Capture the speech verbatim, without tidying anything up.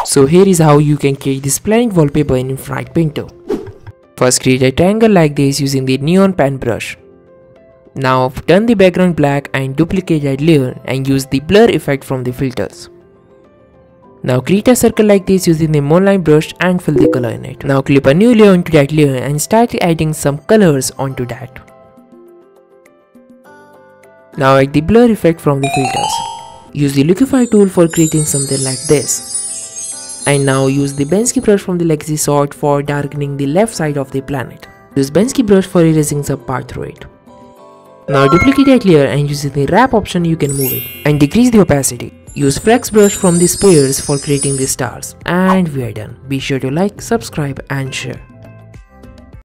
So here is how you can create this planet wallpaper in Infinite Painter. First, create a triangle like this using the neon pen brush. Now turn the background black and duplicate that layer and use the blur effect from the filters. Now create a circle like this using the monoline brush and fill the color in it. Now clip a new layer onto that layer and start adding some colors onto that. Now add the blur effect from the filters. Use the liquify tool for creating something like this. And now use the Bensky brush from the legacy sort for darkening the left side of the planet. Use Bensky brush for erasing some part through it. Now duplicate that layer and using the wrap option you can move it and decrease the opacity. Use Flex brush from the spheres for creating the stars. And we are done. Be sure to like, subscribe and share.